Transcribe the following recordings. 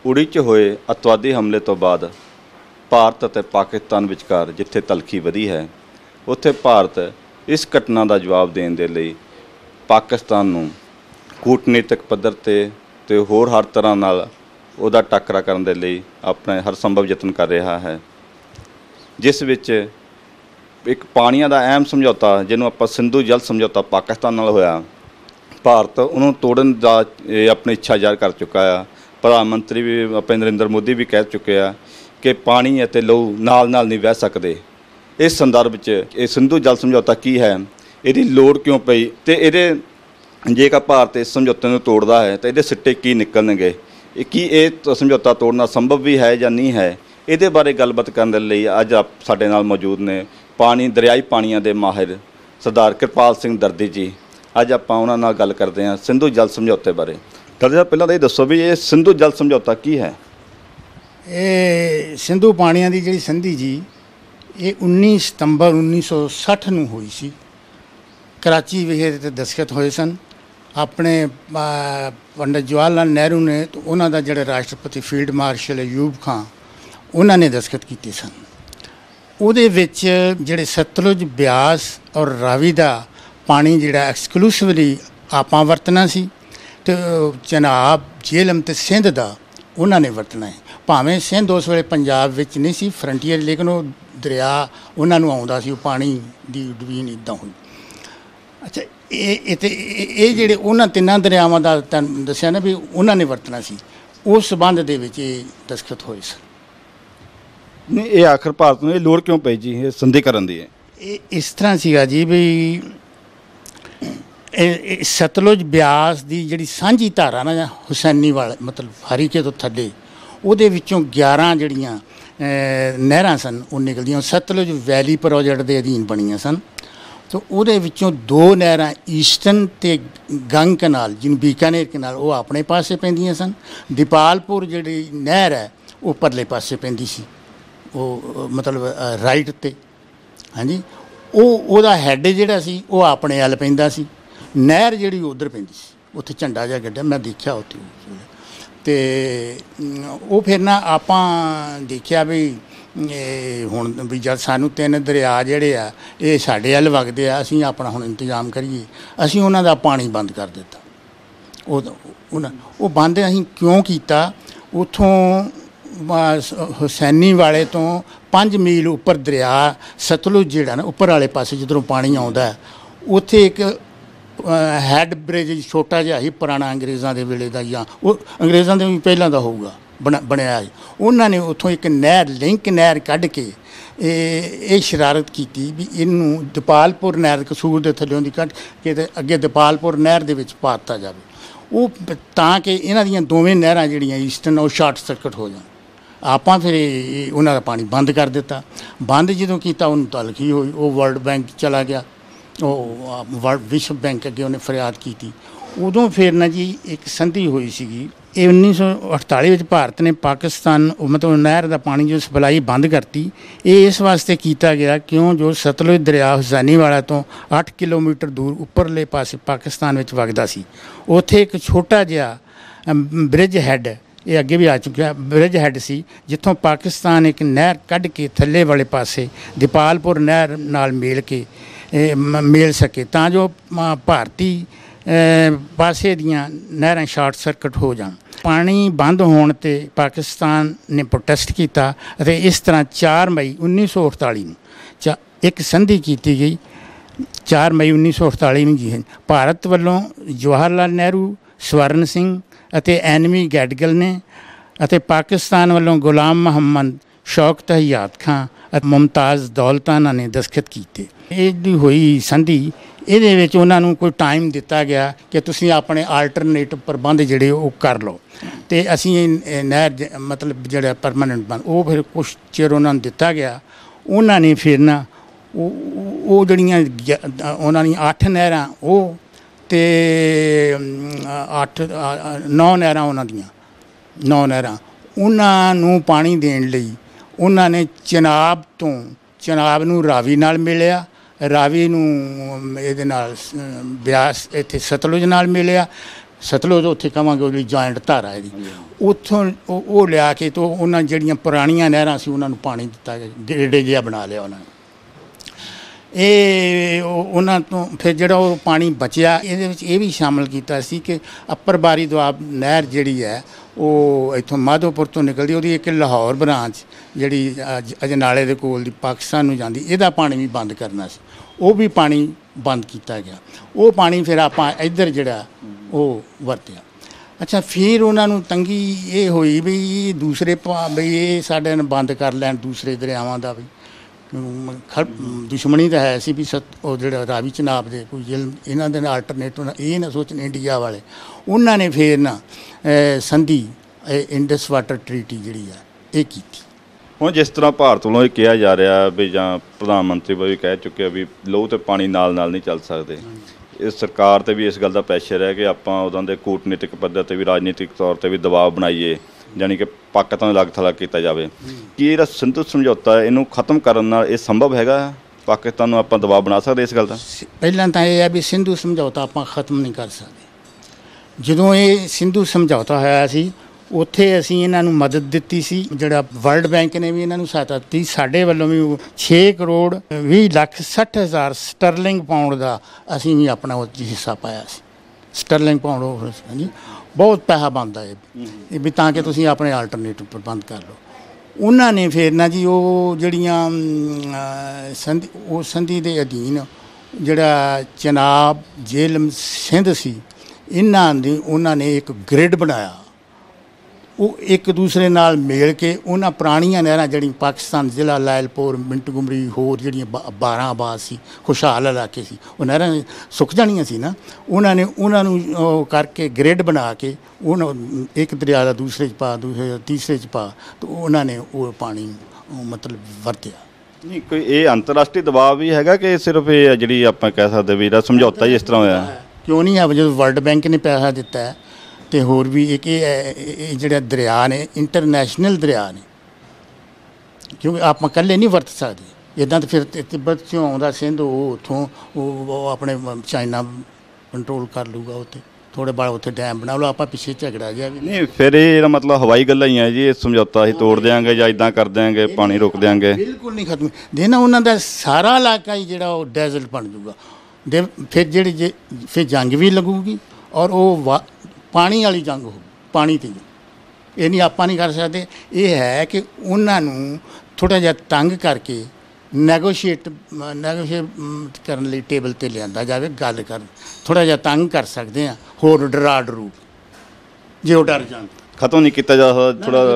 ਉੜੀ 'ਚ ਹੋਏ ਅੱਤਵਾਦੀ ਹਮਲੇ ਤੋਂ ਬਾਅਦ ਭਾਰਤ ਅਤੇ ਪਾਕਿਸਤਾਨ ਵਿਚਕਾਰ ਜਿੱਥੇ ਤਲਖੀ ਵਧੀ ਹੈ, ਉੱਥੇ ਭਾਰਤ ਇਸ ਘਟਨਾ ਦਾ ਜਵਾਬ ਦੇਣ ਦੇ ਲਈ ਪਾਕਿਸਤਾਨ ਨੂੰ ਕੂਟਨੀਤਿਕ ਪੱਧਰ 'ਤੇ ਹੋਰ ਹਰ ਤਰ੍ਹਾਂ ਨਾਲ ਉਹਦਾ ਟਾਕਰਾ ਕਰਨ ਦੇ ਲਈ ਆਪਣੇ ਹਰ ਸੰਭਵ ਯਤਨ ਕਰ ਰਿਹਾ ਹੈ, ਜਿਸ ਵਿੱਚ ਇੱਕ ਪਾਣੀਆਂ ਦਾ ਅਹਿਮ ਸਮਝੌਤਾ ਜਿਹਨੂੰ ਆਪਾਂ ਸਿੰਧੂ ਜਲ ਸਮਝੌਤਾ ਪਾਕਿਸਤਾਨ ਨਾਲ ਹੋਇਆ, ਭਾਰਤ ਉਹਨੂੰ ਤੋੜਨ ਦਾ ਆਪਣੀ ਇੱਛਾ ਜ਼ਾਹਰ ਕਰ ਚੁੱਕਾ ਆ। ਪ੍ਰਧਾਨ ਮੰਤਰੀ ਵੀ ਆਪਣੇ ਨਰਿੰਦਰ ਮੋਦੀ ਵੀ ਕਹਿ ਚੁੱਕੇ ਆ ਕਿ ਪਾਣੀ ਅਤੇ ਲਹੂ ਨਾਲ ਨਹੀਂ ਵਹਿ ਸਕਦੇ। ਇਸ ਸੰਦਰਭ 'ਚ ਇਹ ਸਿੰਧੂ ਜਲ ਸਮਝੌਤਾ ਕੀ ਹੈ, ਇਹਦੀ ਲੋੜ ਕਿਉਂ ਪਈ, ਅਤੇ ਇਹਦੇ ਜੇਕਰ ਭਾਰਤ ਇਸ ਸਮਝੌਤੇ ਨੂੰ ਤੋੜਦਾ ਹੈ ਤਾਂ ਇਹਦੇ ਸਿੱਟੇ ਕੀ ਨਿਕਲਣਗੇ, ਕੀ ਇਹ ਸਮਝੌਤਾ ਤੋੜਨਾ ਸੰਭਵ ਵੀ ਹੈ ਜਾਂ ਨਹੀਂ ਹੈ, ਇਹਦੇ ਬਾਰੇ ਗੱਲਬਾਤ ਕਰਨ ਦੇ ਲਈ ਅੱਜ ਸਾਡੇ ਨਾਲ ਮੌਜੂਦ ਨੇ ਦਰਿਆਈ ਪਾਣੀਆਂ ਦੇ ਮਾਹਿਰ ਸਰਦਾਰ ਕਿਰਪਾਲ ਸਿੰਘ ਦਰਦੀ ਜੀ। ਅੱਜ ਆਪਾਂ ਉਹਨਾਂ ਨਾਲ ਗੱਲ ਕਰਦੇ ਹਾਂ ਸਿੰਧੂ ਜਲ ਸਮਝੌਤੇ ਬਾਰੇ। ਦਰਦੀ ਸਾਹਿਬ, ਪਹਿਲਾਂ ਤਾਂ ਇਹ ਦੱਸੋ ਵੀ ਇਹ ਸਿੰਧੂ ਜਲ ਸਮਝੌਤਾ ਕੀ ਹੈ? ਇਹ ਸਿੰਧੂ ਪਾਣੀਆਂ ਦੀ ਜਿਹੜੀ ਸੰਧੀ ਜੀ, ਇਹ 19 ਸਤੰਬਰ 1960 ਨੂੰ ਹੋਈ ਸੀ। ਕਰਾਚੀ ਵਿਖੇ ਤੇ ਦਸਤਖਤ ਹੋਏ ਸਨ। ਆਪਣੇ ਪੰਡਿਤ ਜਵਾਹਰ ਲਾਲ ਨਹਿਰੂ ਨੇ ਤੇ ਉਹਨਾਂ ਦਾ ਜਿਹੜਾ ਰਾਸ਼ਟਰਪਤੀ ਫੀਲਡ ਮਾਰਸ਼ਲ ਅਯੂਬ ਖਾਨ, ਉਹਨਾਂ ਨੇ ਦਸਤਖਤ ਕੀਤੇ ਸਨ। ਉਹਦੇ ਵਿੱਚ ਜਿਹੜੇ ਸਤਲੁਜ, ਬਿਆਸ ਔਰ ਰਾਵੀ ਦਾ ਪਾਣੀ ਜਿਹੜਾ ਐਕਸਕਲੂਸਿਵਲੀ ਆਪਾਂ ਵਰਤਣਾ ਸੀ, ਅਤੇ ਚਨਾਬ, ਜੇਹਲਮ ਅਤੇ ਸਿੰਧ ਦਾ ਉਹਨਾਂ ਨੇ ਵਰਤਣਾ ਹੈ। ਭਾਵੇਂ ਸਿੰਧ ਉਸ ਵੇਲੇ ਪੰਜਾਬ ਵਿੱਚ ਨਹੀਂ ਸੀ ਫਰੰਟੀਅਰ, ਲੇਕਿਨ ਉਹ ਦਰਿਆ ਉਹਨਾਂ ਨੂੰ ਆਉਂਦਾ ਸੀ, ਉਹ ਪਾਣੀ ਦੀ ਡਵੀਨ ਇੱਦਾਂ ਹੋਈ। ਅੱਛਾ, ਇਹ ਜਿਹੜੇ ਉਹਨਾਂ ਤਿੰਨਾਂ ਦਰਿਆਵਾਂ ਦਾ ਤੁਹਾਨੂੰ ਦੱਸਿਆ ਨਾ ਵੀ ਉਹਨਾਂ ਨੇ ਵਰਤਣਾ ਸੀ, ਉਸ ਸੰਬੰਧ ਦੇ ਵਿੱਚ ਇਹ ਦਸਤਖਤ ਹੋਏ ਸਨ। ਨਹੀਂ, ਇਹ ਆਖਰ ਭਾਰਤ ਨੂੰ ਇਹ ਲੋੜ ਕਿਉਂ ਪਈ ਜੀ ਇਹ ਸੰਧੀ ਕਰਨ ਦੀ? ਇਹ ਇਸ ਤਰ੍ਹਾਂ ਸੀਗਾ ਜੀ ਵੀ ਇਹ ਸਤਲੁਜ ਬਿਆਸ ਦੀ ਜਿਹੜੀ ਸਾਂਝੀ ਧਾਰਾ ਨਾ, ਜਾਂ ਹੁਸੈਨੀਵਾਲ ਮਤਲਬ ਹਰੀਕੇ ਤੋਂ ਥੱਲੇ, ਉਹਦੇ ਵਿੱਚੋਂ 11 ਜਿਹੜੀਆਂ ਨਹਿਰਾਂ ਸਨ ਉਹ ਨਿਕਲਦੀਆਂ। ਸਤਲੁਜ ਵੈਲੀ ਪ੍ਰੋਜੈਕਟ ਦੇ ਅਧੀਨ ਬਣੀਆਂ ਸਨ, ਅਤੇ ਉਹਦੇ ਵਿੱਚੋਂ 2 ਨਹਿਰਾਂ ਈਸਟਰਨ ਅਤੇ ਗੰਗ ਕਨਾਲ, ਜਿਹਨੂੰ ਬੀਕਾਨੇਰ ਕਨਾਲ, ਉਹ ਆਪਣੇ ਪਾਸੇ ਪੈਂਦੀਆਂ ਸਨ। ਦੀਪਾਲਪੁਰ ਜਿਹੜੀ ਨਹਿਰ ਹੈ ਉਹ ਪਰਲੇ ਪਾਸੇ ਪੈਂਦੀ ਸੀ, ਉਹ ਮਤਲਬ ਰਾਈਟ 'ਤੇ। ਹਾਂਜੀ, ਉਹਦਾ ਹੈੱਡ ਜਿਹੜਾ ਸੀ ਉਹ ਆਪਣੇ ਵੱਲ ਪੈਂਦਾ ਸੀ। ਨਹਿਰ ਜਿਹੜੀ ਉੱਧਰ ਪੈਂਦੀ ਸੀ, ਉੱਥੇ ਝੰਡਾ ਜਿਹਾ ਗੱਡਿਆ, ਮੈਂ ਦੇਖਿਆ ਉੱਥੇ। ਅਤੇ ਉਹ ਫਿਰ ਨਾ ਆਪਾਂ ਦੇਖਿਆ ਵੀ ਹੁਣ ਵੀ ਜਦ ਸਾਨੂੰ 3 ਦਰਿਆ ਜਿਹੜੇ ਆ ਇਹ ਸਾਡੇ ਵੱਲ ਵਗਦੇ ਆ, ਅਸੀਂ ਆਪਣਾ ਹੁਣ ਇੰਤਜ਼ਾਮ ਕਰੀਏ। ਅਸੀਂ ਉਹਨਾਂ ਦਾ ਪਾਣੀ ਬੰਦ ਕਰ ਦਿੱਤਾ। ਉਹ ਬੰਦ ਅਸੀਂ ਕਿਉਂ ਕੀਤਾ? ਉੱਥੋਂ ਹੁਸੈਨੀ ਵਾਲੇ ਤੋਂ 5 ਮੀਲ ਉੱਪਰ ਦਰਿਆ ਸਤਲੁਜ ਜਿਹੜਾ ਨਾ ਉੱਪਰ ਵਾਲੇ ਪਾਸੇ ਜਿੱਧਰੋਂ ਪਾਣੀ ਆਉਂਦਾ, ਉੱਥੇ ਇੱਕ ਹੈੱਡ ਬ੍ਰਿਜ ਛੋਟਾ ਜਿਹਾ ਹੀ, ਪੁਰਾਣਾ ਅੰਗਰੇਜ਼ਾਂ ਦੇ ਵੇਲੇ ਦਾ, ਜਾਂ ਉਹ ਅੰਗਰੇਜ਼ਾਂ ਦੇ ਵੀ ਪਹਿਲਾਂ ਦਾ ਹੋਊਗਾ ਬਣਿਆ ਹੈ। ਉਹਨਾਂ ਨੇ ਉੱਥੋਂ ਇੱਕ ਨਹਿਰ, ਲਿੰਕ ਨਹਿਰ ਕੱਢ ਕੇ ਇਹ ਸ਼ਰਾਰਤ ਕੀਤੀ ਵੀ ਇਹਨੂੰ ਦੀਪਾਲਪੁਰ ਨਹਿਰ, ਕਸੂਰ ਦੇ ਥੱਲਿਓਂ ਦੀ ਕੱਢ ਕੇ ਤੇ ਅੱਗੇ ਦੀਪਾਲਪੁਰ ਨਹਿਰ ਦੇ ਵਿੱਚ ਪਾ ਦਿੱਤਾ ਜਾਵੇ, ਉਹ ਤਾਂ ਕਿ ਇਹਨਾਂ ਦੀਆਂ ਦੋਵੇਂ ਨਹਿਰਾਂ ਜਿਹੜੀਆਂ ਈਸਟਰਨ, ਉਹ ਸ਼ਾਰਟ ਸਰਕਟ ਹੋ ਜਾਣ। ਆਪਾਂ ਫਿਰ ਉਹਨਾਂ ਦਾ ਪਾਣੀ ਬੰਦ ਕਰ ਦਿੱਤਾ। ਬੰਦ ਜਦੋਂ ਕੀਤਾ, ਉਹਨੂੰ ਤਲਖੀ ਹੋਈ, ਉਹ ਵਰਲਡ ਬੈਂਕ ਚਲਾ ਗਿਆ, ਉਹ ਵਿਸ਼ਵ ਬੈਂਕ ਅੱਗੇ ਉਹਨੇ ਫਰਿਆਦ ਕੀਤੀ। ਉਦੋਂ ਫਿਰ ਨਾ ਜੀ ਇੱਕ ਸੰਧੀ ਹੋਈ ਸੀਗੀ। ਇਹ 1948 ਵਿੱਚ ਭਾਰਤ ਨੇ ਪਾਕਿਸਤਾਨ ਮਤਲਬ ਨਹਿਰ ਦਾ ਪਾਣੀ ਜੋ ਸਪਲਾਈ ਬੰਦ ਕਰਤੀ। ਇਹ ਇਸ ਵਾਸਤੇ ਕੀਤਾ ਗਿਆ ਕਿਉਂ ਜੋ ਸਤਲੁਜ ਦਰਿਆ ਹੁਸੈਨੀਵਾਲਾ ਤੋਂ 8 ਕਿਲੋਮੀਟਰ ਦੂਰ ਉੱਪਰਲੇ ਪਾਸੇ ਪਾਕਿਸਤਾਨ ਵਿੱਚ ਵਗਦਾ ਸੀ। ਉੱਥੇ ਇੱਕ ਛੋਟਾ ਜਿਹਾ ਬ੍ਰਿਜ ਹੈੱਡ, ਇਹ ਅੱਗੇ ਵੀ ਆ ਚੁੱਕਿਆ, ਬ੍ਰਿਜ ਹੈੱਡ ਸੀ, ਜਿੱਥੋਂ ਪਾਕਿਸਤਾਨ ਇੱਕ ਨਹਿਰ ਕੱਢ ਕੇ ਥੱਲੇ ਵਾਲੇ ਪਾਸੇ ਦੀਪਾਲਪੁਰ ਨਹਿਰ ਨਾਲ ਮਿਲ ਸਕੇ, ਤਾਂ ਜੋ ਭਾਰਤੀ ਪਾਸੇ ਦੀਆਂ ਨਹਿਰਾਂ ਸ਼ਾਰਟ ਸਰਕਟ ਹੋ ਜਾਣ। ਪਾਣੀ ਬੰਦ ਹੋਣ 'ਤੇ ਪਾਕਿਸਤਾਨ ਨੇ ਪ੍ਰੋਟੈਸਟ ਕੀਤਾ ਅਤੇ ਇਸ ਤਰ੍ਹਾਂ 4 ਮਈ 1948 ਨੂੰ ਇੱਕ ਸੰਧੀ ਕੀਤੀ ਗਈ। 4 ਮਈ 1948 ਨੂੰ ਜੀ ਭਾਰਤ ਵੱਲੋਂ ਜਵਾਹਰ ਲਾਲ ਨਹਿਰੂ, ਸਵਰਨ ਸਿੰਘ ਅਤੇ ਐਨਵੀ ਗੈਡਗਲ ਨੇ, ਅਤੇ ਪਾਕਿਸਤਾਨ ਵੱਲੋਂ ਗੁਲਾਮ ਮੁਹੰਮਦ, ਸ਼ੌਕਤ ਹਯਾਤ ਖਾਂ ਅਤੇ ਮੁਮਤਾਜ਼ ਦੌਲਤਾਨਾ ਨੇ ਦਸਤਖਤ ਕੀਤੇ। ਇਹ ਜਿਹੜੀ ਹੋਈ ਸੰਧੀ, ਇਹਦੇ ਵਿੱਚ ਉਹਨਾਂ ਨੂੰ ਕੋਈ ਟਾਈਮ ਦਿੱਤਾ ਗਿਆ ਕਿ ਤੁਸੀਂ ਆਪਣੇ ਆਲਟਰਨੇਟਿਵ ਪ੍ਰਬੰਧ ਜਿਹੜੇ ਉਹ ਕਰ ਲਓ, ਅਤੇ ਅਸੀਂ ਨਹਿਰ ਮਤਲਬ ਜਿਹੜਾ ਪਰਮਾਨੈਂਟ ਬੰਦ, ਉਹ ਫਿਰ ਕੁਛ ਚਿਰ ਉਹਨਾਂ ਨੂੰ ਦਿੱਤਾ ਗਿਆ। ਉਹਨਾਂ ਨੇ ਫਿਰ ਨਾ ਉਹ ਜਿਹੜੀਆਂ ਉਹਨਾਂ ਦੀਆਂ 8 ਨਹਿਰਾਂ ਉਹ ਅਤੇ 9 ਨਹਿਰਾਂ ਉਹਨਾਂ ਦੀਆਂ 9 ਨਹਿਰਾਂ ਉਹਨਾਂ ਨੂੰ ਪਾਣੀ ਦੇਣ ਲਈ ਉਹਨਾਂ ਨੇ ਚਨਾਬ ਨੂੰ ਰਾਵੀ ਨਾਲ ਮਿਲਿਆ, ਰਾਵੀ ਨੂੰ ਇਹਦੇ ਨਾਲ ਬਿਆਸ ਇੱਥੇ ਸਤਲੁਜ ਨਾਲ ਮਿਲਿਆ, ਸਤਲੁਜ ਉੱਥੇ ਕਹਾਂਗੇ ਉਹਦੀ ਜੁਆਇੰਟ ਧਾਰਾ ਇਹਦੀ, ਉੱਥੋਂ ਉਹ ਲਿਆ ਕੇ ਤੋਂ ਉਹਨਾਂ ਜਿਹੜੀਆਂ ਪੁਰਾਣੀਆਂ ਨਹਿਰਾਂ ਸੀ ਉਹਨਾਂ ਨੂੰ ਪਾਣੀ ਦਿੱਤਾ ਗਿਆ, ਗੇੜੇ ਜਿਹਾ ਬਣਾ ਲਿਆ ਉਹਨਾਂ ਨੇ। ਉਹਨਾਂ ਤੋਂ ਫਿਰ ਜਿਹੜਾ ਉਹ ਪਾਣੀ ਬਚਿਆ ਇਹਦੇ ਵਿੱਚ ਇਹ ਵੀ ਸ਼ਾਮਲ ਕੀਤਾ ਸੀ ਕਿ ਅੱਪਰ ਬਾਰੀ ਦੁਆਬ ਨਹਿਰ ਜਿਹੜੀ ਹੈ ਉਹ ਇੱਥੋਂ ਮਾਧੋਪੁਰ ਤੋਂ ਨਿਕਲਦੀ, ਉਹਦੀ ਇੱਕ ਲਾਹੌਰ ਬ੍ਰਾਂਚ ਜਿਹੜੀ ਅਜਨਾਲੇ ਦੇ ਕੋਲ ਦੀ ਪਾਕਿਸਤਾਨ ਨੂੰ ਜਾਂਦੀ, ਇਹਦਾ ਪਾਣੀ ਵੀ ਬੰਦ ਕਰਨਾ ਸੀ, ਉਹ ਵੀ ਪਾਣੀ ਬੰਦ ਕੀਤਾ ਗਿਆ। ਉਹ ਪਾਣੀ ਫਿਰ ਆਪਾਂ ਇੱਧਰ ਜਿਹੜਾ ਉਹ ਵਰਤਿਆ। ਅੱਛਾ, ਫਿਰ ਉਹਨਾਂ ਨੂੰ ਤੰਗੀ ਇਹ ਹੋਈ ਵੀ ਦੂਸਰੇ ਬਈ ਇਹ ਸਾਡੇ ਨਾਲ ਬੰਦ ਕਰ ਲੈਣ ਦੂਸਰੇ ਦਰਿਆਵਾਂ ਦਾ ਵੀ ਦੁਸ਼ਮਣੀ ਤਾਂ ਹੈ ਸੀ ਵੀ ਉਹ ਜਿਹੜਾ ਰਾਵੀ ਚਨਾਬ ਦੇ ਕੋਈ ਜ਼ਿਲਮ ਇਹਨਾਂ ਦੇ ਨਾਲ ਆਲਟਰਨੇਟਿਵ ਇਹ ਨਾ ਸੋਚਣ ਇੰਡੀਆ ਵਾਲੇ, ਉਹਨਾਂ ਨੇ ਫਿਰ ਨਾ ਸੰਧੀ ਇੰਡਸ ਵਾਟਰ ਟਰੀਟੀ ਜਿਹੜੀ ਆ ਇਹ ਕੀਤੀ। ਹੁਣ ਜਿਸ ਤਰ੍ਹਾਂ ਭਾਰਤ ਵੱਲੋਂ ਇਹ ਕਿਹਾ ਜਾ ਰਿਹਾ ਵੀ ਜਾਂ ਪ੍ਰਧਾਨ ਮੰਤਰੀ ਵੀ ਕਹਿ ਚੁੱਕੇ ਵੀ ਲਹੂ ਤੇ ਪਾਣੀ ਨਾਲ ਨਹੀਂ ਚੱਲ ਸਕਦੇ, ਇਸ ਸਰਕਾਰ 'ਤੇ ਵੀ ਇਸ ਗੱਲ ਦਾ ਪ੍ਰੈਸ਼ਰ ਹੈ ਕਿ ਆਪਾਂ ਉਹਨਾਂ ਦੇ ਕੂਟਨੀਤਿਕ ਪੱਧਰ 'ਤੇ ਵੀ ਰਾਜਨੀਤਿਕ ਤੌਰ 'ਤੇ ਵੀ ਦਬਾਅ ਬਣਾਈਏ, ਜਾਣੀ ਕਿ ਪਾਕਿਸਤਾਨ ਨੂੰ ਅਲੱਗ ਥਲੱਗ ਕੀਤਾ ਜਾਵੇ। ਕੀ ਜਿਹੜਾ ਸਿੰਧੂ ਸਮਝੌਤਾ ਹੈ ਇਹਨੂੰ ਖਤਮ ਕਰਨ ਨਾਲ ਇਹ ਸੰਭਵ ਹੈਗਾ? ਪਾਕਿਸਤਾਨ ਨੂੰ ਆਪਾਂ ਦਬਾਅ ਬਣਾ ਸਕਦੇ ਇਸ ਗੱਲ ਦਾ? ਪਹਿਲਾਂ ਤਾਂ ਇਹ ਹੈ ਵੀ ਸਿੰਧੂ ਸਮਝੌਤਾ ਆਪਾਂ ਖਤਮ ਨਹੀਂ ਕਰ ਸਕਦੇ। ਜਦੋਂ ਇਹ ਸਿੰਧੂ ਸਮਝੌਤਾ ਹੋਇਆ ਸੀ ਉੱਥੇ ਅਸੀਂ ਇਹਨਾਂ ਨੂੰ ਮਦਦ ਦਿੱਤੀ ਸੀ, ਜਿਹੜਾ ਵਰਲਡ ਬੈਂਕ ਨੇ ਵੀ ਇਹਨਾਂ ਨੂੰ ਸਹਾਇਤਾ ਦਿੱਤੀ, ਸਾਡੇ ਵੱਲੋਂ ਵੀ 6 ਕਰੋੜ 20 ਲੱਖ 60 ਹਜ਼ਾਰ ਸਟਰਲਿੰਗ ਪਾਉਂਡ ਦਾ ਅਸੀਂ ਵੀ ਆਪਣਾ ਉਹ 'ਚ ਹਿੱਸਾ ਪਾਇਆ ਸੀ। ਸਟਰਲਿੰਗ ਪਾਉਂਡ ਉਹ ਹਾਂਜੀ ਬਹੁਤ ਪੈਸਾ ਬਣਦਾ ਇਹ ਵੀ ਤਾਂ ਕਿ ਤੁਸੀਂ ਆਪਣੇ ਆਲਟਰਨੇਟਿਵ ਪ੍ਰਬੰਧ ਕਰ ਲਓ। ਉਹਨਾਂ ਨੇ ਫਿਰ ਨਾ ਜੀ ਉਹ ਜਿਹੜੀਆਂ ਸੰਧੀ ਦੇ ਅਧੀਨ ਜਿਹੜਾ ਚਨਾਬ ਜੇਹਲਮ ਸਿੰਧ ਸੀ ਉਹਨਾਂ ਨੇ ਇੱਕ ਗ੍ਰਿਡ ਬਣਾਇਆ, ਉਹ ਇੱਕ ਦੂਸਰੇ ਨਾਲ ਮੇਲ ਕੇ ਉਹਨਾਂ ਪੁਰਾਣੀਆਂ ਨਹਿਰਾਂ ਜਿਹੜੀਆਂ ਪਾਕਿਸਤਾਨ ਜ਼ਿਲ੍ਹਾ ਲਾਇਲਪੁਰ ਮਿੰਟਗੁਮਰੀ ਹੋਰ ਜਿਹੜੀਆਂ 12 ਆਬਾਦ ਸੀ ਖੁਸ਼ਹਾਲ ਇਲਾਕੇ ਸੀ, ਉਹ ਨਹਿਰਾਂ ਸੁੱਕ ਜਾਣੀਆਂ ਸੀ ਨਾ, ਉਹਨਾਂ ਨੂੰ ਉਹ ਕਰਕੇ ਗ੍ਰਿਡ ਬਣਾ ਕੇ ਉਹਨਾਂ ਇੱਕ ਦਰਿਆ ਦਾ ਦੂਸਰੇ 'ਚ ਪਾ, ਦੂਸਰੇ ਤੀਸਰੇ 'ਚ ਪਾ, ਅਤੇ ਉਹਨਾਂ ਨੇ ਉਹ ਪਾਣੀ ਮਤਲਬ ਵਰਤਿਆ। ਨਹੀਂ ਕੋਈ ਇਹ ਅੰਤਰਰਾਸ਼ਟਰੀ ਦਬਾਅ ਵੀ ਹੈਗਾ ਕਿ ਸਿਰਫ ਇਹ ਜਿਹੜੀ ਆਪਾਂ ਕਹਿ ਸਕਦੇ ਵੀ ਇਹਦਾ ਸਮਝੌਤਾ ਹੀ ਇਸ ਤਰ੍ਹਾਂ ਹੋਇਆ? ਕਿਉਂ ਨਹੀਂ ਆ, ਜਦੋਂ ਵਰਲਡ ਬੈਂਕ ਨੇ ਪੈਸਾ ਦਿੱਤਾ ਹੈ ਅਤੇ ਹੋਰ ਵੀ ਇੱਕ ਇਹ ਜਿਹੜਾ ਦਰਿਆ ਨੇ ਇੰਟਰਨੈਸ਼ਨਲ ਦਰਿਆ ਨੇ, ਕਿਉਂਕਿ ਆਪਾਂ ਇਕੱਲੇ ਨਹੀਂ ਵਰਤ ਸਕਦੇ ਇੱਦਾਂ। ਤਾਂ ਫਿਰ ਤਿੱਬਤ 'ਚੋਂ ਆਉਂਦਾ ਸਿੰਧ ਉਹ ਉੱਥੋਂ ਉਹ ਆਪਣੇ ਚਾਈਨਾ ਕੰਟਰੋਲ ਕਰ ਲੂਗਾ, ਉੱਥੇ ਥੋੜ੍ਹੇ ਬਾਅਦ ਉੱਥੇ ਡੈਮ ਬਣਾ ਲਓ, ਆਪਾਂ ਪਿੱਛੇ ਝਗੜਾ ਗਿਆ ਵੀ ਨਹੀਂ। ਫਿਰ ਇਹਦਾ ਮਤਲਬ ਹਵਾਈ ਗੱਲਾਂ ਹੀ ਹੈ ਜੀ, ਇਹ ਸਮਝੌਤਾ ਅਸੀਂ ਤੋੜ ਦਿਆਂਗੇ ਜਾਂ ਇੱਦਾਂ ਕਰ ਦਿਆਂਗੇ, ਪਾਣੀ ਰੋਕ ਦਿਆਂਗੇ? ਬਿਲਕੁਲ ਨਹੀਂ ਖਤਮ ਦੇਣਾ, ਉਹਨਾਂ ਦਾ ਸਾਰਾ ਇਲਾਕਾ ਹੀ ਜਿਹੜਾ ਉਹ ਡੈਜ਼ਰਟ ਬਣ ਜੂਗਾ। ਫਿਰ ਫਿਰ ਜੰਗ ਵੀ ਲੱਗੂਗੀ ਔਰ ਉਹ ਪਾਣੀ ਵਾਲੀ ਜੰਗ ਹੋ, ਪਾਣੀ 'ਤੇ ਇਹ ਨਹੀਂ ਆਪਾਂ ਨਹੀਂ ਕਰ ਸਕਦੇ। ਇਹ ਹੈ ਕਿ ਉਹਨਾਂ ਨੂੰ ਥੋੜ੍ਹਾ ਜਿਹਾ ਤੰਗ ਕਰਕੇ ਨੈਗੋਸ਼ੀਏਟ ਕਰਨ ਲਈ ਟੇਬਲ 'ਤੇ ਲਿਆਂਦਾ ਜਾਵੇ, ਗੱਲ ਕਰ ਥੋੜ੍ਹਾ ਜਿਹਾ ਤੰਗ ਕਰ ਸਕਦੇ ਹਾਂ, ਹੋਰ ਡਰਾ ਡਰੂ ਜੇ ਉਹ ਡਰ ਜਾਣ। ਖਤਮ ਨਹੀਂ ਕੀਤਾ ਜਾ ਸਕਦਾ ਥੋੜ੍ਹਾ?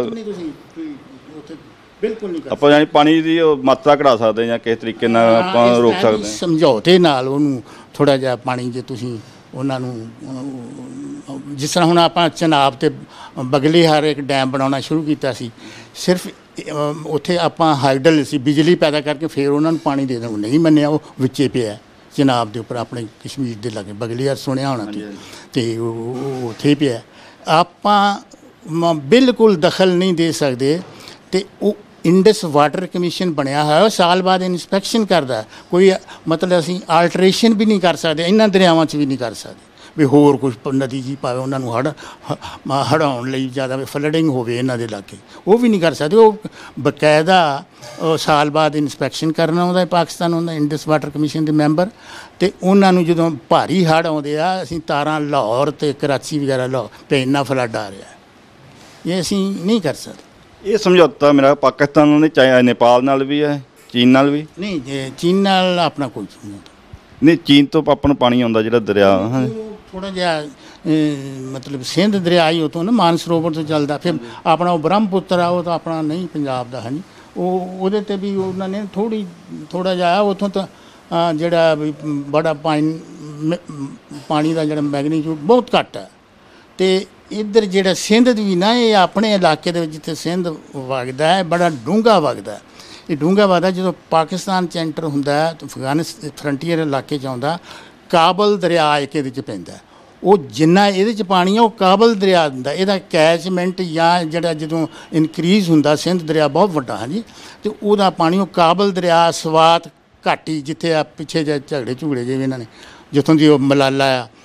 ਬਿਲਕੁਲ ਨਹੀਂ ਆਪਾਂ ਯਾਨੀ ਪਾਣੀ ਦੀ ਉਹ ਮਾਤਰਾ ਘਟਾ ਸਕਦੇ ਜਾਂ ਕਿਸੇ ਤਰੀਕੇ ਨਾਲ ਆਪਾਂ ਰੋਕ ਸਕਦੇ ਹਾਂ? ਸਮਝੌਤੇ ਨਾਲ ਉਹਨੂੰ ਥੋੜ੍ਹਾ ਜਿਹਾ ਪਾਣੀ, ਜੇ ਤੁਸੀਂ ਉਹਨਾਂ ਨੂੰ ਜਿਸ ਤਰ੍ਹਾਂ ਹੁਣ ਆਪਾਂ ਚਨਾਬ 'ਤੇ ਬਗਲੀ ਹਰ ਇੱਕ ਡੈਮ ਬਣਾਉਣਾ ਸ਼ੁਰੂ ਕੀਤਾ ਸੀ, ਸਿਰਫ ਉੱਥੇ ਆਪਾਂ ਹਾਈਡਲ ਸੀ ਬਿਜਲੀ ਪੈਦਾ ਕਰਕੇ ਫਿਰ ਉਹਨਾਂ ਨੂੰ ਪਾਣੀ ਦੇ ਦੇਣਾ, ਨਹੀਂ ਮੰਨਿਆ, ਉਹ ਵਿੱਚੇ ਪਿਆ ਚਨਾਬ ਦੇ ਉੱਪਰ ਆਪਣੇ ਕਸ਼ਮੀਰ ਦੇ ਲਾਗੇ ਬਗਲੀ ਹਰ ਸੁਣਿਆ ਹੋਣਾ ਅਤੇ ਉਹ ਉੱਥੇ ਪਿਆ। ਆਪਾਂ ਬਿਲਕੁਲ ਦਖਲ ਨਹੀਂ ਦੇ ਸਕਦੇ ਅਤੇ ਉਹ ਇੰਡਸ ਵਾਟਰ ਕਮਿਸ਼ਨ ਬਣਿਆ ਹੋਇਆ, ਉਹ ਸਾਲ ਬਾਅਦ ਇਨਸਪੈਕਸ਼ਨ ਕਰਦਾ, ਕੋਈ ਮਤਲਬ ਅਸੀਂ ਆਲਟਰੇਸ਼ਨ ਵੀ ਨਹੀਂ ਕਰ ਸਕਦੇ, ਇਹਨਾਂ ਦਰਿਆਵਾਂ 'ਚ ਵੀ ਨਹੀਂ ਕਰ ਸਕਦੇ ਵੀ ਹੋਰ ਕੁਛ ਨਦੀ ਜੀ ਪਾਵੇ ਉਹਨਾਂ ਨੂੰ ਹੜਾਉਣ ਲਈ ਜ਼ਿਆਦਾ ਫਲਡਿੰਗ ਹੋਵੇ ਇਹਨਾਂ ਦੇ ਇਲਾਕੇ, ਉਹ ਵੀ ਨਹੀਂ ਕਰ ਸਕਦੇ। ਉਹ ਬਕਾਇਦਾ ਸਾਲ ਬਾਅਦ ਇਨਸਪੈਕਸ਼ਨ ਕਰਨਾ ਆਉਂਦਾ ਪਾਕਿਸਤਾਨ, ਹੁੰਦਾ ਇੰਡਸ ਵਾਟਰ ਕਮਿਸ਼ਨ ਦੇ ਮੈਂਬਰ, ਅਤੇ ਉਹਨਾਂ ਨੂੰ ਜਦੋਂ ਭਾਰੀ ਹੜ੍ਹ ਆਉਂਦੇ ਆ, ਅਸੀਂ ਤਾਰਾਂ ਲਾਹੌਰ ਅਤੇ ਕਰਾਚੀ ਵਗੈਰਾ ਲਾਹੌਰ 'ਤੇ ਇੰਨਾ ਫਲੱਡ ਆ ਰਿਹਾ, ਇਹ ਅਸੀਂ ਨਹੀਂ ਕਰ ਸਕਦੇ। ਇਹ ਸਮਝੌਤਾ ਮੇਰਾ ਪਾਕਿਸਤਾਨ ਨਾਲ ਨਹੀਂ, ਨੇਪਾਲ ਨਾਲ ਵੀ ਹੈ, ਚੀਨ ਨਾਲ ਵੀ ਨਹੀਂ? ਚੀਨ ਨਾਲ ਆਪਣਾ ਕੋਈ ਸਮਝੌਤਾ ਨਹੀਂ। ਚੀਨ ਤੋਂ ਆਪਾਂ ਨੂੰ ਪਾਣੀ ਆਉਂਦਾ ਜਿਹੜਾ ਦਰਿਆ ਥੋੜ੍ਹਾ ਜਿਹਾ ਮਤਲਬ ਸਿੰਧ ਦਰਿਆ ਹੀ ਉੱਥੋਂ ਨਾ ਮਾਨਸਰੋਵਰ ਤੋਂ ਚੱਲਦਾ, ਫਿਰ ਆਪਣਾ ਉਹ ਬ੍ਰਹਮਪੁੱਤਰ ਆ, ਉਹ ਤਾਂ ਆਪਣਾ ਨਹੀਂ ਪੰਜਾਬ ਦਾ ਹੈ ਨਹੀਂ, ਉਹਦੇ 'ਤੇ ਵੀ ਉਹਨਾਂ ਨੇ ਥੋੜ੍ਹਾ ਜਿਹਾ ਉੱਥੋਂ ਤਾਂ ਜਿਹੜਾ ਵੀ ਬੜਾ ਪਾਣੀ ਦਾ ਜਿਹੜਾ ਮੈਗਨੀਟਿਊਡ ਬਹੁਤ ਘੱਟ ਹੈ। ਅਤੇ ਇੱਧਰ ਜਿਹੜਾ ਸਿੰਧ ਵੀ ਨਾ, ਇਹ ਆਪਣੇ ਇਲਾਕੇ ਦੇ ਵਿੱਚ ਜਿੱਥੇ ਸਿੰਧ ਵਗਦਾ ਹੈ ਬੜਾ ਡੂੰਘਾ ਵਗਦਾ, ਇਹ ਡੂੰਘਾ ਵਗਦਾ ਜਦੋਂ ਪਾਕਿਸਤਾਨ 'ਚ ਐਂਟਰ ਹੁੰਦਾ ਤਾਂ ਅਫਗਾਨਿਸਤਾਨ ਫਰੰਟੀਅਰ ਇਲਾਕੇ 'ਚ ਆਉਂਦਾ, ਕਾਬਲ ਦਰਿਆ ਇੱਕ ਇਹਦੇ 'ਚ ਪੈਂਦਾ, ਉਹ ਜਿੰਨਾ ਇਹਦੇ 'ਚ ਪਾਣੀ ਆ ਉਹ ਕਾਬਲ ਦਰਿਆ ਦਿੰਦਾ, ਇਹਦਾ ਕੈਚਮੈਂਟ ਜਾਂ ਜਿਹੜਾ ਜਦੋਂ ਇਨਕਰੀਜ਼ ਹੁੰਦਾ ਸਿੰਧ ਦਰਿਆ ਬਹੁਤ ਵੱਡਾ ਹਾਂਜੀ, ਅਤੇ ਉਹਦਾ ਪਾਣੀ ਉਹ ਕਾਬਲ ਦਰਿਆ ਸਵਾਤ ਘਾਟੀ ਜਿੱਥੇ ਆ ਪਿੱਛੇ ਜਿਹੇ ਝਗੜੇ ਝੁਗੜੇ ਜਿਵੇਂ ਇਹਨਾਂ ਨੇ ਜਿੱਥੋਂ ਦੀ ਉਹ ਮਲਾਲਾ ਆ,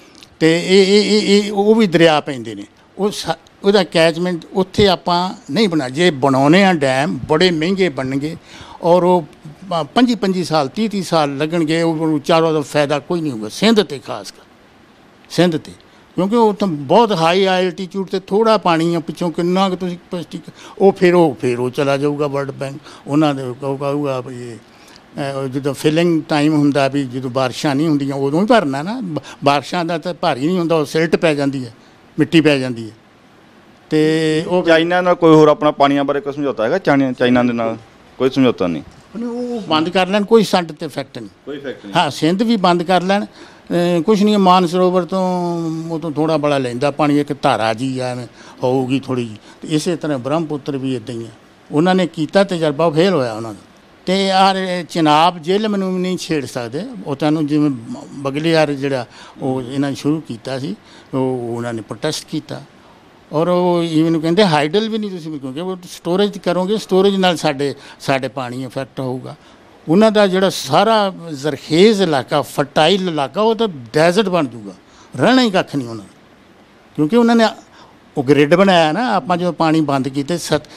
ਤੇ ਇਹ ਉਹ ਵੀ ਦਰਿਆ ਪੈਂਦੇ ਨੇ। ਉਹਦਾ ਕੈਚਮੈਂਟ ਉੱਥੇ ਆਪਾਂ ਨਹੀਂ ਬਣਾ, ਜੇ ਬਣਾਉਣੇ ਆ ਡੈਮ ਬੜੇ ਮਹਿੰਗੇ ਬਣਨਗੇ ਔਰ ਉਹ 25 ਸਾਲ 30 ਸਾਲ ਲੱਗਣਗੇ, ਉਹ ਚਾਰੋਂ ਦਾ ਫਾਇਦਾ ਕੋਈ ਨਹੀਂ ਹੋਊਗਾ। ਸਿੰਧ 'ਤੇ ਖਾਸ ਕਰ ਸਿੰਧ 'ਤੇ, ਕਿਉਂਕਿ ਉਹ ਤਾਂ ਬਹੁਤ ਹਾਈ ਐਲਟੀਚਿਊਡ 'ਤੇ ਥੋੜ੍ਹਾ ਪਾਣੀ ਆ, ਪਿੱਛੋਂ ਕਿੰਨਾ ਕੁ ਤੁਸੀਂ ਪਲਾਸਟਿਕ ਉਹ ਚਲਾ ਜਾਊਗਾ ਵਰਲਡ ਬੈਂਕ ਉਹਨਾਂ ਦੇ ਕਹੂਗਾ ਵੀ ਜਦੋਂ ਫਿਲਿੰਗ ਟਾਈਮ ਹੁੰਦਾ ਵੀ ਜਦੋਂ ਬਾਰਿਸ਼ਾਂ ਨਹੀਂ ਹੁੰਦੀਆਂ ਉਦੋਂ ਹੀ ਭਰਨਾ ਨਾ। ਬਾਰਿਸ਼ਾਂ ਦਾ ਤਾਂ ਭਾਰੀ ਨਹੀਂ ਹੁੰਦਾ, ਉਹ ਸਿਲਟ ਪੈ ਜਾਂਦੀ ਹੈ, ਮਿੱਟੀ ਪੈ ਜਾਂਦੀ ਹੈ। ਅਤੇ ਉਹ ਚਾਈਨਾ ਨਾਲ ਕੋਈ ਹੋਰ ਆਪਣਾ ਪਾਣੀਆਂ ਬਾਰੇ ਕੋਈ ਸਮਝੌਤਾ ਹੈਗਾ? ਚਾਈਨਾ ਦੇ ਨਾਲ ਕੋਈ ਸਮਝੌਤਾ ਨਹੀਂ? ਉਹ ਬੰਦ ਕਰ ਲੈਣ, ਕੋਈ ਸਾਡੇ 'ਤੇ ਇਫੈਕਟ ਨਹੀਂ, ਕੋਈ ਇਫੈਕਟ ਨਹੀਂ। ਹਾਂ, ਸਿੰਧ ਵੀ ਬੰਦ ਕਰ ਲੈਣ, ਕੁਛ ਨਹੀਂ। ਮਾਨਸਰੋਵਰ ਤੋਂ ਉਹ ਤੋਂ ਥੋੜ੍ਹਾ ਬੜਾ ਲੈਂਦਾ ਪਾਣੀ, ਇੱਕ ਧਾਰਾ ਜੀ ਆ ਹੋਊਗੀ ਥੋੜ੍ਹੀ ਜਿਹੀ, ਅਤੇ ਇਸੇ ਤਰ੍ਹਾਂ ਬ੍ਰਹਮਪੁੱਤਰ ਵੀ ਇੱਦਾਂ ਹੀ ਆ। ਉਹਨਾਂ ਨੇ ਕੀਤਾ ਤਜਰਬਾ, ਉਹ ਫੇਲ ਹੋਇਆ ਉਹਨਾਂ ਦਾ। ਅਤੇ ਯਾਰ ਚਨਾਬ ਜੇਹਲਮ ਨੂੰ ਨਹੀਂ ਛੇੜ ਸਕਦੇ, ਉਹ ਤੁਹਾਨੂੰ ਜਿਵੇਂ ਬਗਲਿਆਰ ਜਿਹੜਾ ਉਹ ਇਹਨਾਂ ਨੇ ਸ਼ੁਰੂ ਕੀਤਾ ਸੀ, ਉਹ ਉਹਨਾਂ ਨੇ ਪ੍ਰੋਟੈਸਟ ਕੀਤਾ। ਔਰ ਉਹ ਈਵਨ ਕਹਿੰਦੇ ਹਾਈਡਲ ਵੀ ਨਹੀਂ ਤੁਸੀਂ, ਕਿਉਂਕਿ ਉਹ ਸਟੋਰੇਜ ਕਰੋਗੇ, ਸਟੋਰੇਜ ਨਾਲ ਸਾਡੇ ਪਾਣੀ ਇਫੈਕਟ ਹੋਊਗਾ। ਉਹਨਾਂ ਦਾ ਜਿਹੜਾ ਸਾਰਾ ਜ਼ਰਖੇਜ਼ ਇਲਾਕਾ, ਫਰਟਾਈਲ ਇਲਾਕਾ, ਉਹ ਤਾਂ ਡੈਜ਼ਰਟ ਬਣ ਜੂਗਾ, ਰਹਿਣਾ ਹੀ ਕੱਖ ਨਹੀਂ ਉਹਨਾਂ ਨੂੰ। ਕਿਉਂਕਿ ਉਹਨਾਂ ਨੇ ਉਹ ਗ੍ਰਿਡ ਬਣਾਇਆ ਨਾ। ਆਪਾਂ ਜਦੋਂ ਪਾਣੀ ਬੰਦ ਕੀਤੇ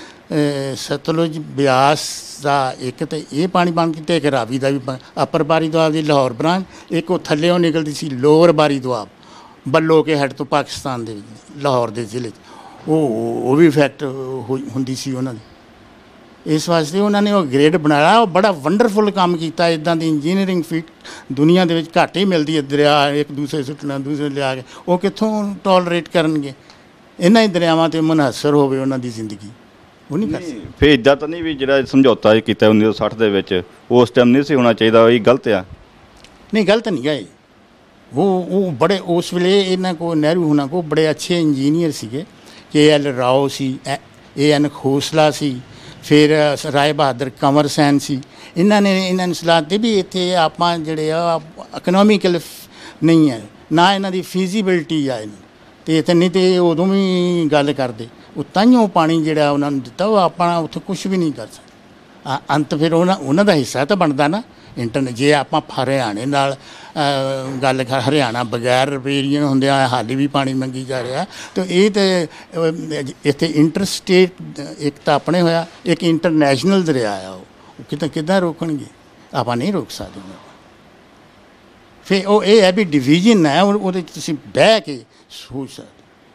ਸਤਲੁਜ ਬਿਆਸ ਦਾ ਇੱਕ, ਅਤੇ ਇਹ ਪਾਣੀ ਬੰਦ ਕੀਤੇ, ਇੱਕ ਰਾਵੀ ਦਾ ਵੀ ਅਪਰ ਬਾਰੀ ਦੁਆਬ ਦੀ ਲਾਹੌਰ ਬ੍ਰਾਂਚ, ਇੱਕ ਉਹ ਥੱਲਿਓਂ ਨਿਕਲਦੀ ਸੀ ਲੋਅਰ ਬਾਰੀ ਦੁਆਬ ਬੱਲੋ ਕੇ ਹੈਡ ਤੋਂ ਪਾਕਿਸਤਾਨ ਦੇ ਵਿੱਚ ਲਾਹੌਰ ਦੇ ਜ਼ਿਲ੍ਹੇ 'ਚ, ਉਹ ਵੀ ਇਫੈਕਟ ਹੁੰਦੀ ਸੀ ਉਹਨਾਂ ਦੀ। ਇਸ ਵਾਸਤੇ ਉਹਨਾਂ ਨੇ ਉਹ ਗ੍ਰਿਡ ਬਣਾਇਆ, ਉਹ ਬੜਾ ਵੰਡਰਫੁਲ ਕੰਮ ਕੀਤਾ। ਇੱਦਾਂ ਦੀ ਇੰਜੀਨੀਅਰਿੰਗ ਫੀਟ ਦੁਨੀਆ ਦੇ ਵਿੱਚ ਘੱਟ ਹੀ ਮਿਲਦੀ ਹੈ। ਦਰਿਆ ਇੱਕ ਦੂਸਰੇ ਸੁੱਟਣਾ, ਦੂਸਰੇ ਲਿਆ ਕੇ, ਉਹ ਕਿੱਥੋਂ ਟੋਲਰੇਟ ਕਰਨਗੇ? ਇਹਨਾਂ ਹੀ ਦਰਿਆਵਾਂ 'ਤੇ ਮੁਨਹਸਰ ਹੋਵੇ ਉਹਨਾਂ ਦੀ ਜ਼ਿੰਦਗੀ, ਉਹ ਨਹੀਂ ਕਰ ਸਕਦੇ। ਫਿਰ ਇੱਦਾਂ ਤਾਂ ਨਹੀਂ ਵੀ ਜਿਹੜਾ ਸਮਝੌਤਾ ਕੀਤਾ 1960 ਦੇ ਵਿੱਚ ਉਸ ਟਾਈਮ ਨਹੀਂ ਸੀ ਹੋਣਾ ਚਾਹੀਦਾ, ਇਹ ਗਲਤ ਆ? ਨਹੀਂ, ਗਲਤ ਨਹੀਂ ਗਾ। ਉਹ ਬੜੇ ਉਸ ਵੇਲੇ ਇਹਨਾਂ ਕੋਲ ਨਹਿਰੂ ਹੋਣਾ ਕੋਲ ਬੜੇ ਅੱਛੇ ਇੰਜੀਨੀਅਰ ਸੀਗੇ। KL Rao C, AN Khosla ਸੀ, ਫਿਰ ਰਾਏ ਬਹਾਦਰ ਕੰਵਰ ਸੈਨ ਸੀ। ਇਹਨਾਂ ਨੇ ਸਲਾਹ ਦਿੱਤੀ ਵੀ ਇੱਥੇ ਆਪਾਂ ਜਿਹੜੇ ਆ ਇਕਨੋਮੀਕਲ ਨਹੀਂ ਹੈ, ਨਾ ਇਹਨਾਂ ਦੀ ਫਿਜ਼ੀਬਿਲਟੀ ਆ ਇਹਨੂੰ, ਅਤੇ ਇੱਥੇ ਨਹੀਂ ਤਾਂ ਉਦੋਂ ਵੀ ਗੱਲ ਕਰਦੇ। ਉਹ ਤਾਂਹੀਓ ਪਾਣੀ ਜਿਹੜਾ ਉਹਨਾਂ ਨੂੰ ਦਿੱਤਾ, ਉਹ ਆਪਾਂ ਉੱਥੇ ਕੁਛ ਵੀ ਨਹੀਂ ਕਰ ਸਕਦੇ। ਅੰਤ ਫਿਰ ਉਹਨਾਂ ਦਾ ਹਿੱਸਾ ਤਾਂ ਬਣਦਾ ਨਾ ਜੇ ਆਪਾਂ ਹਰਿਆਣੇ ਨਾਲ ਗੱਲ ਹਰਿਆਣਾ ਬਗੈਰ ਰਿਪੇਰੀਅਨ ਹੁੰਦਿਆਂ ਹਾਲੇ ਵੀ ਪਾਣੀ ਮੰਗੀ ਜਾ ਰਿਹਾ, ਤਾਂ ਇਹ ਤਾਂ ਇੱਥੇ ਇੰਟਰਸਟੇਟ ਇੱਕ ਤਾਂ ਆਪਣੇ ਹੋਇਆ, ਇੱਕ ਇੰਟਰਨੈਸ਼ਨਲ ਦਰਿਆ ਆ। ਉਹ ਕਿੱਦਾਂ ਰੋਕਣਗੇ? ਆਪਾਂ ਨਹੀਂ ਰੋਕ ਸਕਦੇ ਉਹਨਾਂ ਨੂੰ। ਫਿਰ ਉਹ ਇਹ ਹੈ ਵੀ ਡਿਵੀਜ਼ਨ ਹੈ, ਉਹਦੇ 'ਚ ਤੁਸੀਂ ਬਹਿ ਕੇ ਸੋਚ ਸਕਦੇ,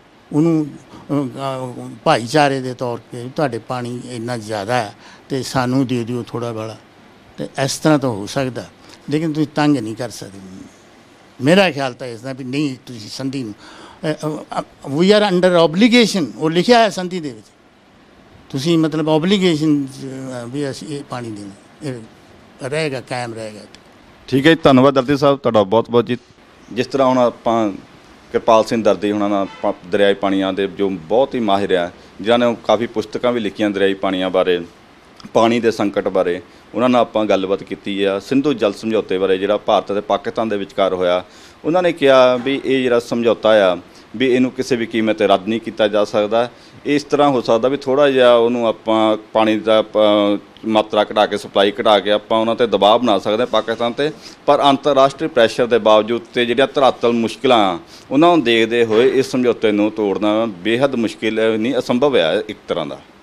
ਉਹਨੂੰ ਭਾਈਚਾਰੇ ਦੇ ਤੌਰ 'ਤੇ ਤੁਹਾਡੇ ਪਾਣੀ ਇੰਨਾ ਜ਼ਿਆਦਾ ਹੈ ਅਤੇ ਸਾਨੂੰ ਦੇ ਦਿਓ ਥੋੜ੍ਹਾ ਬੜਾ, ਅਤੇ ਇਸ ਤਰ੍ਹਾਂ ਤਾਂ ਹੋ ਸਕਦਾ। ਲੇਕਿਨ ਤੁਸੀਂ ਤੰਗ ਨਹੀਂ ਕਰ ਸਕਦੇ। ਮੇਰਾ ਖਿਆਲ ਤਾਂ ਇਸ ਦਾ ਵੀ ਨਹੀਂ, ਤੁਸੀਂ ਸੰਧੀ ਨੂੰ ਵੀ ਆਰ ਅੰਡਰ ਓਬਲੀਗੇਸ਼ਨ, ਉਹ ਲਿਖਿਆ ਹੈ ਸੰਧੀ ਦੇ ਵਿੱਚ, ਤੁਸੀਂ ਮਤਲਬ ਓਬਲੀਗੇਸ਼ਨ ਵੀ ਅਸੀਂ ਇਹ ਪਾਣੀ ਦੇਣਾ, ਇਹ ਰਹੇਗਾ, ਕਾਇਮ ਰਹੇਗਾ। ਠੀਕ ਹੈ ਜੀ, ਧੰਨਵਾਦ ਦਰਦੀ ਸਾਹਿਬ ਤੁਹਾਡਾ ਬਹੁਤ ਬਹੁਤ ਜੀ। ਜਿਸ ਤਰ੍ਹਾਂ ਹੁਣ ਆਪਾਂ ਕਿਰਪਾਲ ਸਿੰਘ ਦਰਦੀ ਹੁਣਾਂ ਨਾਲ ਦਰਿਆਈ ਪਾਣੀਆਂ ਦੇ ਜੋ ਬਹੁਤ ਹੀ ਮਾਹਿਰ ਆ, ਜਿਨ੍ਹਾਂ ਨੇ ਕਾਫੀ ਪੁਸਤਕਾਂ ਵੀ ਲਿਖੀਆਂ ਦਰਿਆਈ ਪਾਣੀਆਂ ਬਾਰੇ, ਪਾਣੀ ਦੇ ਸੰਕਟ ਬਾਰੇ, ਉਹਨਾਂ ਨਾਲ ਆਪਾਂ ਗੱਲਬਾਤ ਕੀਤੀ ਆ। ਸਿੰਧੂ ਜਲ ਸਮਝੌਤੇ ਬਾਰੇ ਜਿਹੜਾ ਭਾਰਤ ਅਤੇ ਪਾਕਿਸਤਾਨ ਦੇ ਵਿਚਕਾਰ ਹੋਇਆ, ਉਹਨਾਂ ਨੇ ਕਿਹਾ ਵੀ ਇਹ ਜਿਹੜਾ ਸਮਝੌਤਾ ਆ ਵੀ ਇਹਨੂੰ ਕਿਸੇ ਵੀ ਕੀਮਤ 'ਤੇ ਰੱਦ ਨਹੀਂ ਕੀਤਾ ਜਾ ਸਕਦਾ। ਇਸ ਤਰ੍ਹਾਂ ਹੋ ਸਕਦਾ ਵੀ ਥੋੜ੍ਹਾ ਜਿਹਾ ਉਹਨੂੰ ਆਪਾਂ ਪਾਣੀ ਦਾ ਮਾਤਰਾ ਘਟਾ ਕੇ, ਸਪਲਾਈ ਘਟਾ ਕੇ ਆਪਾਂ ਉਹਨਾਂ 'ਤੇ ਦਬਾਅ ਬਣਾ ਸਕਦੇ ਪਾਕਿਸਤਾਨ 'ਤੇ, ਪਰ ਅੰਤਰਰਾਸ਼ਟਰੀ ਪ੍ਰੈਸ਼ਰ ਦੇ ਬਾਵਜੂਦ ਅਤੇ ਜਿਹੜੀਆਂ ਧਰਾਤਲ ਮੁਸ਼ਕਿਲਾਂ ਉਹਨਾਂ ਨੂੰ ਦੇਖਦੇ ਹੋਏ ਇਸ ਸਮਝੌਤੇ ਨੂੰ ਤੋੜਨਾ ਬੇਹੱਦ ਮੁਸ਼ਕਿਲ ਨਹੀਂ, ਅਸੰਭਵ ਹੈ ਇੱਕ ਤਰ੍ਹਾਂ ਦਾ।